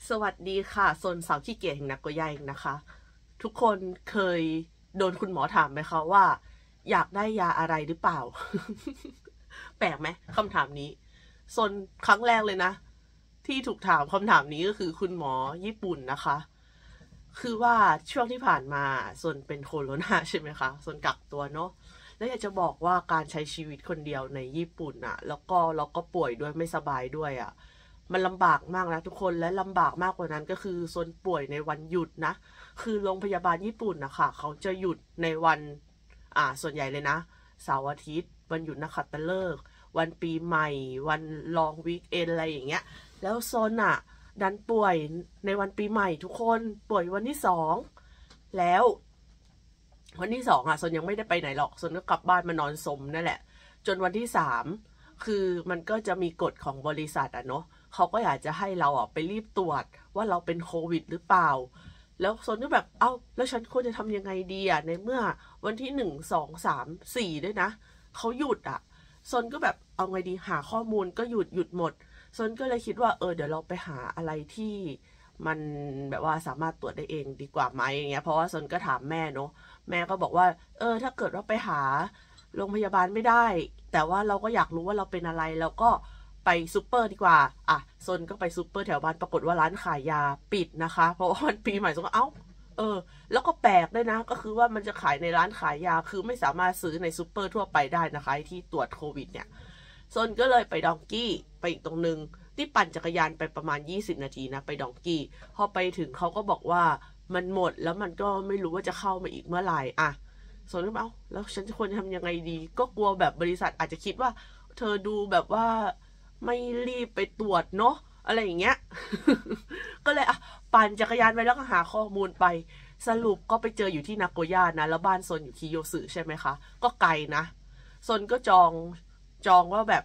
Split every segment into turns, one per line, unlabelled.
สวัสดีค่ะโซนสาวขี้เกียจแห่งนักกย่าเองนะคะทุกคนเคยโดนคุณหมอถามไหมคะว่าอยากได้ยาอะไรหรือเปล่า แปลกไหมคำถามนี้โซนครั้งแรกเลยนะที่ถูกถามคำถามนี้ก็คือคุณหมอญี่ปุ่นนะคะคือว่าช่วงที่ผ่านมาโซนเป็นโควิดใช่ไหมคะโซนกักตัวเนาะแล้วอยากจะบอกว่าการใช้ชีวิตคนเดียวในญี่ปุ่นอะแล้วก็เราก็ป่วยด้วยไม่สบายด้วยอะ มันลำบากมากนะทุกคนและลำบากมากกว่านั้นก็คือโซนป่วยในวันหยุดนะคือโรงพยาบาลญี่ปุ่นนะคะเขาจะหยุดในวันส่วนใหญ่เลยนะเสาร์อาทิตย์วันหยุดนักขัตฤกษ์วันปีใหม่วันลองวีคเอนอะไรอย่างเงี้ยแล้วโซนดันป่วยในวันปีใหม่ทุกคนป่วยวันที่สองแล้ววันที่สองโซนยังไม่ได้ไปไหนหรอกโซนก็กลับบ้านมานอนสมนั่นแหละจนวันที่สามคือมันก็จะมีกฎของบริษัทเนาะเขาก็อยากจะให้เราไปรีบตรวจว่าเราเป็นโควิดหรือเปล่าแล้วโซนก็แบบแล้วฉันควรจะทำยังไงดีในเมื่อวันที่1 2 3 4ด้วยนะเขาหยุดโซนก็แบบเอาไงดีหาข้อมูลก็หยุดหมดโซนก็เลยคิดว่าเดี๋ยวเราไปหาอะไรที่มันแบบว่าสามารถตรวจได้เองดีกว่าไหมอย่างเงี้ยเพราะว่าโซนก็ถามแม่เนาะแม่ก็บอกว่าถ้าเกิดว่าไปหาโรงพยาบาลไม่ได้แต่ว่าเราก็อยากรู้ว่าเราเป็นอะไรเราก็ไปซูเปอร์ดีกว่าโซนก็ไปซูเปอร์แถวบ้านปรากฏว่าร้านขายยาปิดนะคะเพราะว่ามันปีใหม่โซนก็แล้วก็แปลกด้วยนะก็คือว่ามันจะขายในร้านขายยาคือไม่สามารถซื้อในซูเปอร์ทั่วไปได้นะคะที่ตรวจโควิดเนี่ยโซนก็เลยไปดองกี้ไปอีกตรงนึงที่ปั่นจักรยานไปประมาณ20 นาทีนะไปดองกี้พอไปถึงเขาก็บอกว่ามันหมดแล้วมันก็ไม่รู้ว่าจะเข้ามาอีกเมื่อไหร่โซนก็แล้วฉันควรจะทำยังไงดีก็กลัวแบบบริษัทอาจจะคิดว่าเธอดูแบบว่าไม่รีบไปตรวจเนาะอะไรอย่างเงี้ย ก็เลยปั่นจักรยานไปแล้วก็หาข้อมูลไปสรุปก็ไปเจออยู่ที่นาโกย่านะแล้วบ้านโซนอยู่คิโยสึใช่ไหมคะก็ไกลนะโซนก็จองว่าแบบ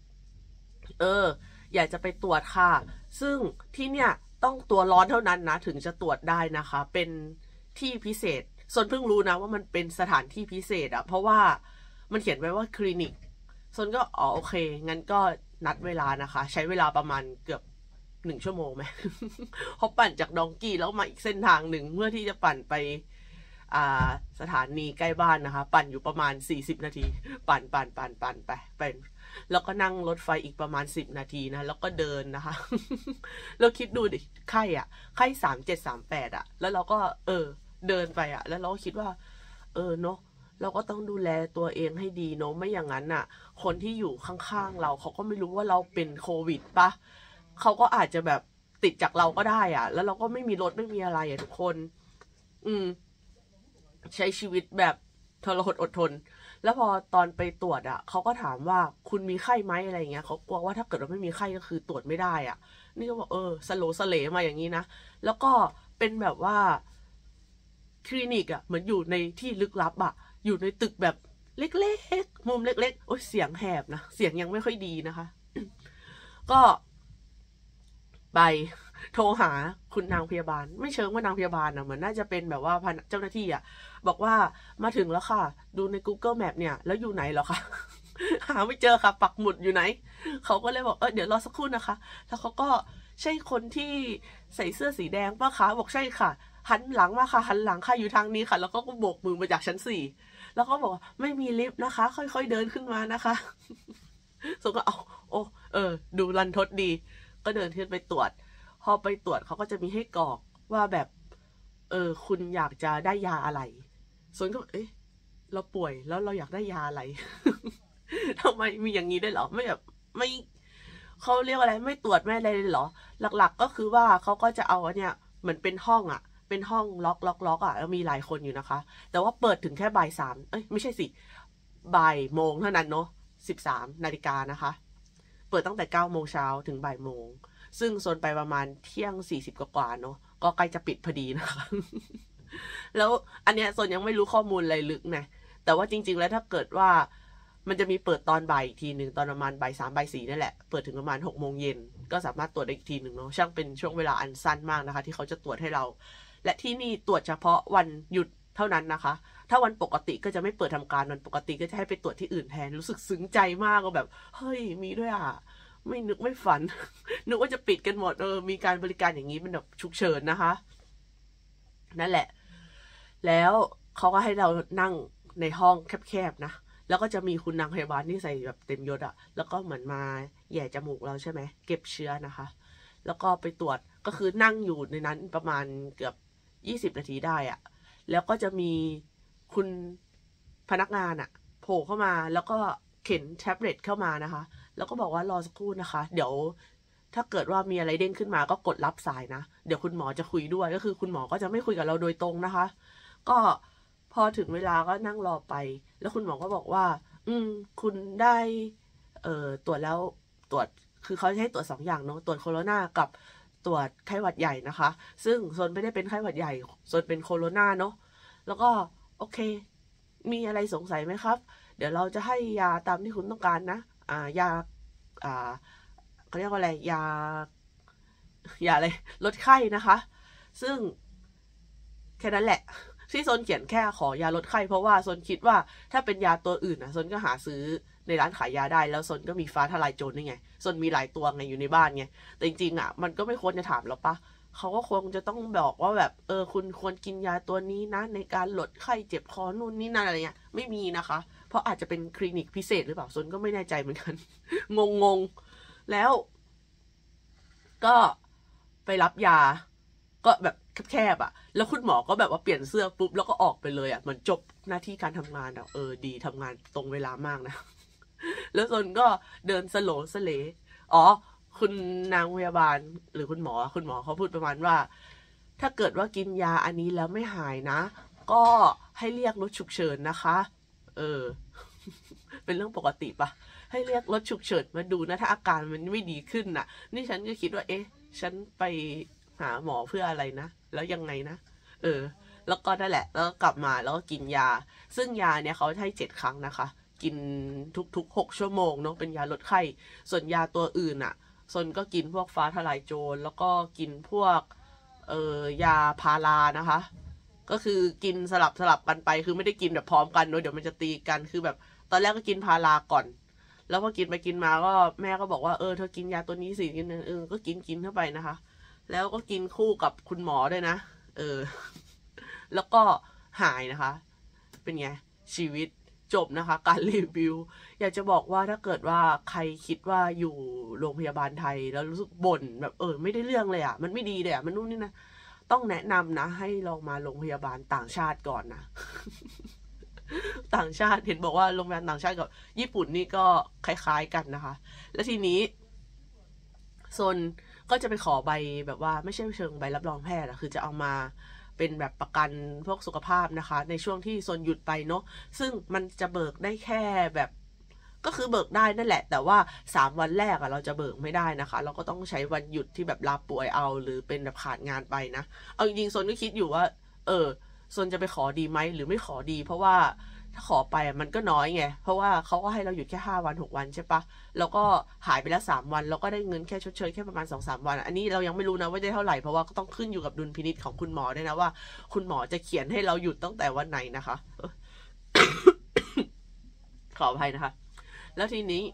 อยากจะไปตรวจค่ะซึ่งที่เนี่ยต้องตัวร้อนเท่านั้นนะถึงจะตรวจได้นะคะเป็นที่พิเศษโซนเพิ่งรู้นะว่ามันเป็นสถานที่พิเศษเพราะว่ามันเขียนไว้ว่าคลินิกโซนก็โอเคงั้นก็นัดเวลานะคะใช้เวลาประมาณเกือบ1 ชั่วโมงไหม เพราะปั่นจากดองกี้แล้วมาอีกเส้นทางหนึ่งเพื่อที่จะปั่นไปสถานีใกล้บ้านนะคะปั่นอยู่ประมาณ40 นาทีปั่นไปแล้วก็นั่งรถไฟอีกประมาณ10 นาทีนะแล้วก็เดินนะคะแล้วคิดดูดิไข้3738แล้วเราก็เดินไปแล้วเราก็คิดว่าเนาะเราก็ต้องดูแลตัวเองให้ดีเนาะไม่อย่างนั้นคนที่อยู่ข้างๆเราเขาก็ไม่รู้ว่าเราเป็นโควิดปะเขาก็อาจจะแบบติดจากเราก็ได้แล้วเราก็ไม่มีรถไม่มีอะไรทุกคนใช้ชีวิตแบบทรหดอดทนแล้วพอตอนไปตรวจเขาก็ถามว่าคุณมีไข้ไหมอะไรเงี้ยเขากลัวว่าถ้าเกิดว่าไม่มีไข้ก็คือตรวจไม่ได้นี่ก็บอกสโลสเลมาอย่างนี้นะแล้วก็เป็นแบบว่าคลินิกเหมือนอยู่ในที่ลึกลับอยู่ในตึกแบบเล็กๆมุมเล็กๆโอ้ยเสียงแหบนะเสียงยังไม่ค่อยดีนะคะ ก็ไปโทรหาคุณนางพยาบาลไม่เชิงว่านางพยาบาลเหมือนน่าจะเป็นแบบว่าเจ้าหน้าที่บอกว่ามาถึงแล้วค่ะดูใน Google Map เนี่ยแล้วอยู่ไหนเหรอคะ หาไม่เจอค่ะปักหมุดอยู่ไหนเขาก็เลยบอกเดี๋ยวรอสักครู่นะคะแล้วเขาก็ใช่คนที่ใส่เสื้อสีแดงป่ะคะบอกใช่ค่ะหันหลังมาค่ะหันหลังค่ะอยู่ทางนี้ค่ะแล้วก็โบกมือมาจากชั้น4แล้วก็บอกไม่มีลิฟต์นะคะค่อยๆเดินขึ้นมานะคะส่งก็ดูรันทดดีก็เดินขึ้นไปตรวจพอไปตรวจเขาก็จะมีให้กรอกว่าแบบคุณอยากจะได้ยาอะไรส่วนก็เราป่วยแล้วเราอยากได้ยาอะไร ทำไมมีอย่างนี้ได้หรอไม่แบบไม่เขาเรียกอะไรไม่ตรวจไม่อะไรเลยหรอหลักๆก็คือว่าเขาก็จะเอาเนี่ยเหมือนเป็นห้องเป็นห้องล็อกแล้วมีหลายคนอยู่นะคะแต่ว่าเปิดถึงแค่บ่าย 3ไม่ใช่สิบ่ายโมงเท่านั้นเนาะ13 นาฬิกานะคะเปิดตั้งแต่9 โมงเช้าถึงบ่ายโมงซึ่งโซนไปประมาณเที่ยง40กว่าเนาะก็ใกล้จะปิดพอดีนะคะ แล้วอันเนี้ยโซนยังไม่รู้ข้อมูลอะไรลึกนะแต่ว่าจริงๆแล้วถ้าเกิดว่ามันจะมีเปิดตอนบ่ายอีกทีหนึ่งตอนประมาณบ่าย 3บ่าย 4นั่นแหละเปิดถึงประมาณ6 โมงเย็นก็สามารถตรวจได้อีกทีหนึ่งเนาะช่างเป็นช่วงเวลาอันสั้นมากนะคะที่เขาจะตรวจให้เราและที่นี่ตรวจเฉพาะวันหยุดเท่านั้นนะคะถ้าวันปกติก็จะไม่เปิดทำการวันปกติก็จะให้ไปตรวจที่อื่นแทนรู้สึกซึ้งใจมากก็แบบเฮ้ยมีด้วยไม่นึกไม่ฝัน นึกว่าจะปิดกันหมดมีการบริการอย่างนี้เป็นแบบฉุกเฉินนะคะนั่นแหละแล้วเขาก็ให้เรานั่งในห้องแคบๆนะแล้วก็จะมีคุณนางพยาบาลที่ใส่แบบเต็มยศอะแล้วก็เหมือนมาแย่จมูกเราใช่ไหมเก็บเชื้อนะคะแล้วก็ไปตรวจก็คือนั่งอยู่ในนั้นประมาณเกือบ20 นาทีได้อะแล้วก็จะมีคุณพนักงานอะโผล่เข้ามาแล้วก็เข็นแท็บเล็ตเข้ามานะคะแล้วก็บอกว่ารอสักครู่นะคะเดี๋ยวถ้าเกิดว่ามีอะไรเด้งขึ้นมาก็กดรับสายนะเดี๋ยวคุณหมอจะคุยด้วยก็คือคุณหมอก็จะไม่คุยกับเราโดยตรงนะคะก็พอถึงเวลาก็นั่งรอไปแล้วคุณหมอก็บอกว่าคุณได้ตรวจแล้วตรวจคือเขาให้ตรวจ2 อย่างเนาะตรวจโคโรนากับตรวจไข้หวัดใหญ่นะคะซึ่งโซนไม่ได้เป็นไข้หวัดใหญ่โซนเป็นโคโรนาเนาะแล้วก็โอเคมีอะไรสงสัยไหมครับเดี๋ยวเราจะให้ยาตามที่คุณต้องการนะยาเขาเรียกว่าอะไรยาอะไรลดไข้นะคะซึ่งแค่นั้นแหละที่โซนเขียนแค่ขอยาลดไข้เพราะว่าโซนคิดว่าถ้าเป็นยาตัวอื่นนะโซนก็หาซื้อในร้านขายยาได้แล้วโซนก็มีฟ้าทลายโจรนี่ไงโซนมีหลายตัวไงอยู่ในบ้านไงแต่จริงๆมันก็ไม่ควรจะถามหรอกปะเขาก็คงจะต้องบอกว่าแบบคุณควรกินยาตัวนี้นะในการลดไข้เจ็บคอนู่นนี่นั่นอะไรเงี้ยไม่มีนะคะเพราะอาจจะเป็นคลินิกพิเศษหรือเปล่าโซนก็ไม่แน่ใจเหมือนกัน งงแล้วก็ไปรับยาก็แบบแคบๆแล้วคุณหมอก็แบบว่าเปลี่ยนเสื้อปุ๊บแล้วก็ออกไปเลยเหมือนจบหน้าที่การทำงานดีทำงานตรงเวลามากนะ แล้วซนก็เดินสโลสเลคุณนางพยาบาลหรือคุณหมอเขาพูดประมาณว่าถ้าเกิดว่ากินยาอันนี้แล้วไม่หายนะก็ให้เรียกรถฉุกเฉินนะคะเป็นเรื่องปกติปะให้เรียกรถฉุกเฉินมาดูนะถ้าอาการมันไม่ดีขึ้นน่ะนี่ฉันก็คิดว่าฉันไปหาหมอเพื่ออะไรนะแล้วยังไงนะแล้วก็นั่นแหละแล้วก็กลับมาแล้วก็กินยาซึ่งยาเนี่ยเขาให้7 ครั้งนะคะกินทุก6 ชั่วโมงเนาะเป็นยาลดไข้ส่วนยาตัวอื่นซนก็กินพวกฟ้าทลายโจรแล้วก็กินพวกยาพารานะคะก็คือกินสลับกันไปคือไม่ได้กินแบบพร้อมกันเนาะเดี๋ยวมันจะตีกันคือแบบตอนแรกก็กินพาราก่อนแล้วพอกินไปกินมาก็แม่ก็บอกว่าเธอกินยาตัวนี้สิกินก็กินเข้าไปนะคะแล้วก็กินคู่กับคุณหมอด้วยนะแล้วก็หายนะคะเป็นไงชีวิตจบนะคะการรีวิวอยากจะบอกว่าถ้าเกิดว่าใครคิดว่าอยู่โรงพยาบาลไทยแล้วรู้สึกบ่นแบบไม่ได้เรื่องเลยมันไม่ดีเลยมันนู่นนี่นะต้องแนะนำนะให้ลองมาโรงพยาบาลต่างชาติก่อนนะ ต่างชาติเห็นบอกว่าโรงพยาบาลต่างชาติกับญี่ปุ่นนี่ก็คล้ายๆกันนะคะแล้วทีนี้โซนก็จะไปขอใบแบบว่าไม่ใช่เชิงใบรับรองแพทย์คือจะเอามาเป็นแบบประกันพวกสุขภาพนะคะในช่วงที่โซนหยุดไปเนาะซึ่งมันจะเบิกได้แค่แบบก็คือเบิกได้นั่นแหละแต่ว่า3 วันแรกเราจะเบิกไม่ได้นะคะเราก็ต้องใช้วันหยุดที่แบบลาป่วยเอาหรือเป็นแบบขาดงานไปนะเอาจริงๆโซนก็คิดอยู่ว่าโซนจะไปขอดีไหมหรือไม่ขอดีเพราะว่าถ้าขอไปมันก็น้อยไงเพราะว่าเขาก็ให้เราหยุดแค่5 วัน6 วันใช่ปะแล้วก็หายไปแล้ว3 วันเราก็ได้เงินแค่ชดเชยแค่ประมาณ2-3 วันอันนี้เรายังไม่รู้นะว่าได้เท่าไหร่เพราะว่าก็ต้องขึ้นอยู่กับดุลพินิจของคุณหมอด้วยนะว่าคุณหมอจะเขียนให้เราหยุดตั้งแต่วันไหนนะคะ ขออภัยนะคะแล้วทีนี้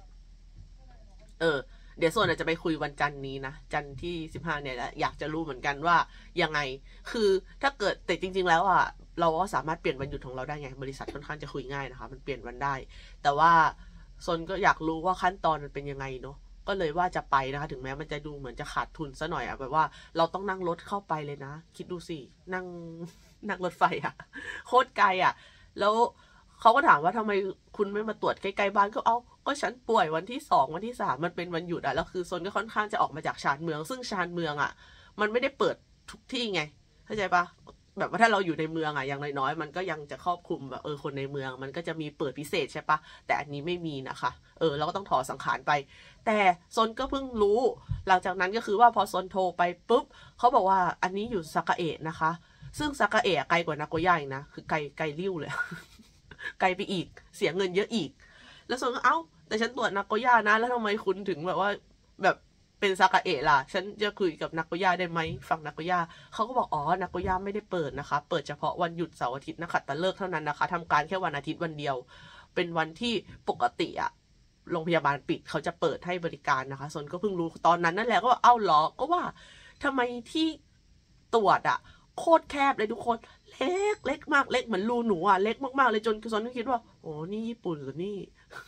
เดี๋ยวส่วนจะไปคุยวันจันทร์นี้นะจันทร์ที่15เนี่ยแหละอยากจะรู้เหมือนกันว่ายังไงคือถ้าเกิดแต่จริงๆแล้วเราก็สามารถเปลี่ยนวันหยุดของเราได้ไงบริษัทค่อนข้างจะคุยง่ายนะคะมันเปลี่ยนวันได้แต่ว่าซนก็อยากรู้ว่าขั้นตอนมันเป็นยังไงเนาะก็เลยว่าจะไปนะคะถึงแม้มันจะดูเหมือนจะขาดทุนซะหน่อยแบบว่าเราต้องนั่งรถเข้าไปเลยนะคิดดูสินั่งรถไฟโคตรไกลแล้วเขาก็ถามว่าทำไมคุณไม่มาตรวจใกล้ๆบ้านก็ฉันป่วยวันที่2วันที่3มันเป็นวันหยุดแล้วคือโซนก็ค่อนข้างจะออกมาจากชานเมืองซึ่งชานเมืองมันไม่ได้เปิดทุกที่ไงเข้าใจปะแบบว่าถ้าเราอยู่ในเมืองอย่างน้อยๆมันก็ยังจะครอบคลุมแบบคนในเมืองมันก็จะมีเปิดพิเศษใช่ปะแต่อันนี้ไม่มีนะคะเราก็ต้องถอสังขารไปแต่โซนก็เพิ่งรู้หลังจากนั้นก็คือว่าพอโซนโทรไปปุ๊บเขาบอกว่าอันนี้อยู่ซากาเอะนะคะซึ่งซากาเอะไกลกว่านาโกย่าอีกนะคือไกลริ้วเลย ไกลไปอีกเสียเงินเยอะอีกแล้วโซนก็แต่ฉันตรวจนาโกย่านะแล้วทำไมคุณถึงแบบว่าแบบเป็นซากาเอะล่ะฉันจะคุยกับนาโกย่าได้ไหมฝั่งนาโกย่าเขาก็บอกนาโกย่าไม่ได้เปิดนะคะเปิดเฉพาะวันหยุดเสาร์อาทิตย์นะคะแต่เลิกเท่านั้นนะคะทำการแค่วันอาทิตย์วันเดียวเป็นวันที่ปกติโรงพยาบาลปิดเขาจะเปิดให้บริการนะคะส่วนก็เพิ่งรู้ตอนนั้นนั่นแหละก็ว่าเอ้าเหรอก็ว่าทำไมที่ตรวจอะโคตรแคบเลยทุกคนเล็กมากเล็กเหมือนรูหนูอะเล็กมากๆเลยจนส่วนก็คิดว่าโอ้นี่ญี่ปุ่นหรือนี่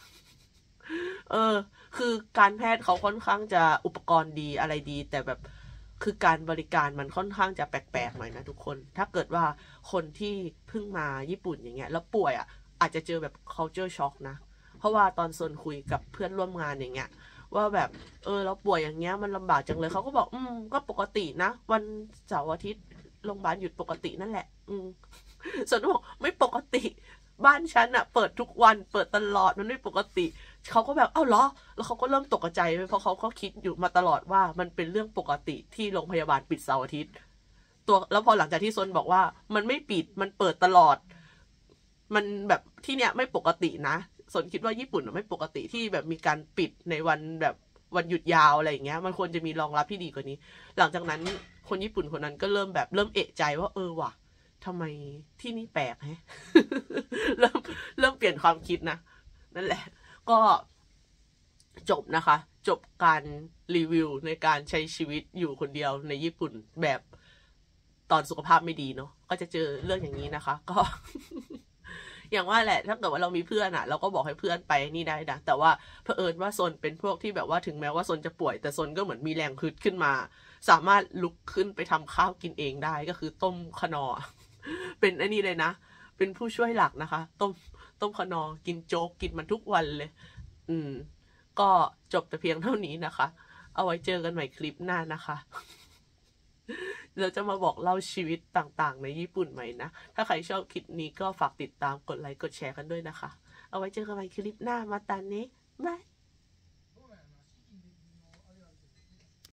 คือการแพทย์เขาค่อนข้างจะอุปกรณ์ดีอะไรดี แต่แบบคือการบริการมันค่อนข้างจะแปลกๆหน่อยนะทุกคนถ้าเกิดว่าคนที่เพิ่งมาญี่ปุ่นอย่างเงี้ยแล้วป่วยอ่ะอาจจะเจอแบบ culture shock นะเพราะว่าตอนโซนคุยกับเพื่อนร่วมงานอย่างเงี้ยว่าแบบเราป่วยอย่างเงี้ยมันลำบากจังเลยเขาก็บอกก็ปกตินะวันเสาร์อาทิตย์โรงพยาบาลหยุดปกตินั่นแหละส่วนบอกไม่ปกติบ้านฉันอะเปิดทุกวันเปิดตลอดมันไม่ปกติเขาก็แบบเอ้าเหรอแล้วเขาก็เริ่มตกใจเพราะเขาก็คิดอยู่มาตลอดว่ามันเป็นเรื่องปกติที่โรงพยาบาลปิดเสาร์อาทิตย์แล้วพอหลังจากที่ซนบอกว่ามันไม่ปิดมันเปิดตลอดมันแบบที่เนี้ยไม่ปกตินะสนคิดว่าญี่ปุ่นไม่ปกติที่แบบมีการปิดในวันแบบวันหยุดยาวอะไรอย่างเงี้ยมันควรจะมีรองรับที่ดีกว่านี้หลังจากนั้นคนญี่ปุ่นคนนั้นก็เริ่มเอะใจว่าว่ะทำไมที่นี่แปลกฮะ เริ่มเปลี่ยนความคิดนะนั่นแหละก็จบนะคะจบการรีวิวในการใช้ชีวิตอยู่คนเดียวในญี่ปุ่นแบบตอนสุขภาพไม่ดีเนาะก็จะเจอเรื่องอย่างนี้นะคะก็ อย่างว่าแหละถ้าเกิดว่าเรามีเพื่อนอะเราก็บอกให้เพื่อนไปนี่ได้นะแต่ว่าเผอิญว่าโซนเป็นพวกที่แบบว่าถึงแม้ว่าโซนจะป่วยแต่โซนก็เหมือนมีแรงฮึดขึ้นมาสามารถลุกขึ้นไปทำข้าวกินเองได้ก็คือต้มขนอเป็นอันนี้เลยนะเป็นผู้ช่วยหลักนะคะต้มขนอกินโจ๊กกินมันทุกวันเลยก็จบแต่เพียงเท่านี้นะคะเอาไว้เจอกันใหม่คลิปหน้านะคะเราจะมาบอกเล่าชีวิตต่างๆในญี่ปุ่นใหม่นะถ้าใครชอบคลิปนี้ก็ฝากติดตามกดไลค์กดแชร์กันด้วยนะคะเอาไว้เจอกันใหม่คลิปหน้ามาตาเนะบาย